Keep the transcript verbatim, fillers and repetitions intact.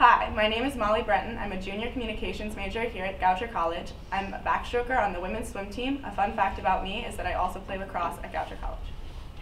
Hi, my name is Molly Brenton. I'm a junior communications major here at Goucher College. I'm a backstroker on the women's swim team. A fun fact about me is that I also play lacrosse at Goucher College.